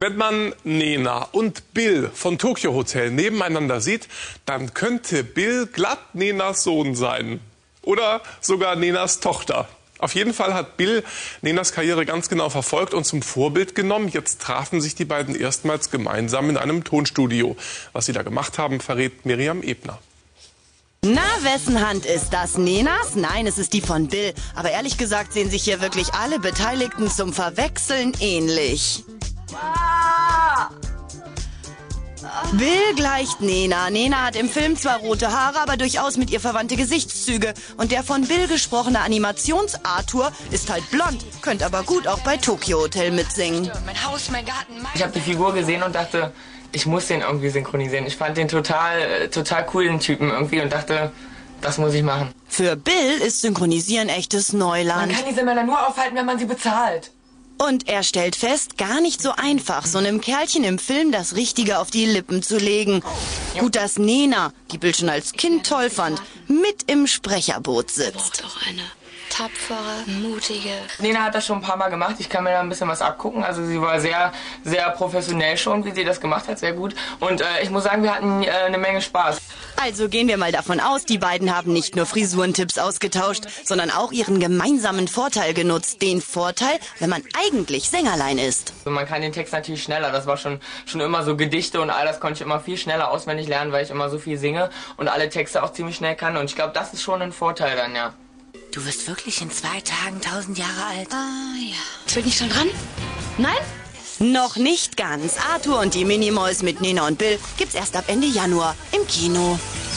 Wenn man Nena und Bill von Tokio Hotel nebeneinander sieht, dann könnte Bill glatt Nenas Sohn sein. Oder sogar Nenas Tochter. Auf jeden Fall hat Bill Nenas Karriere ganz genau verfolgt und zum Vorbild genommen. Jetzt trafen sich die beiden erstmals gemeinsam in einem Tonstudio. Was sie da gemacht haben, verrät Miriam Ebner. Na, wessen Hand ist das? Nenas? Nein, es ist die von Bill. Aber ehrlich gesagt sehen sich hier wirklich alle Beteiligten zum Verwechseln ähnlich. Bill gleicht Nena. Nena hat im Film zwar rote Haare, aber durchaus mit ihr verwandte Gesichtszüge. Und der von Bill gesprochene Animations-Arthur ist halt blond, könnte aber gut auch bei Tokio Hotel mitsingen. Mein Haus, mein Garten, Ich habe die Figur gesehen und dachte, ich muss den irgendwie synchronisieren. Ich fand den total cool, den Typen irgendwie, und dachte, das muss ich machen. Für Bill ist Synchronisieren echtes Neuland. Man kann diese Männer nur aufhalten, wenn man sie bezahlt. Und er stellt fest, gar nicht so einfach, so einem Kerlchen im Film das Richtige auf die Lippen zu legen. Gut, dass Nena, die Bill schon als Kind toll fand, mit im Sprecherboot sitzt. braucht auch eine tapfere, mutige. Nena hat das schon ein paar Mal gemacht. Ich kann mir da ein bisschen was abgucken. Also sie war sehr, sehr professionell schon, wie sie das gemacht hat, sehr gut. Und ich muss sagen, wir hatten eine Menge Spaß. Also gehen wir mal davon aus, die beiden haben nicht nur Frisurentipps ausgetauscht, sondern auch ihren gemeinsamen Vorteil genutzt. Den Vorteil, wenn man eigentlich Sängerlein ist. Also man kann den Text natürlich schneller. Das war schon immer so Gedichte und all das konnte ich immer viel schneller auswendig lernen, weil ich immer so viel singe und alle Texte auch ziemlich schnell kann. Und ich glaube, das ist schon ein Vorteil dann, ja. Du wirst wirklich in 2 Tagen 1000 Jahre alt. Ah, ja. Bin ich schon dran? Nein? Noch nicht ganz. Arthur und die Minimoys mit Nena und Bill gibt's erst ab Ende Januar im Kino.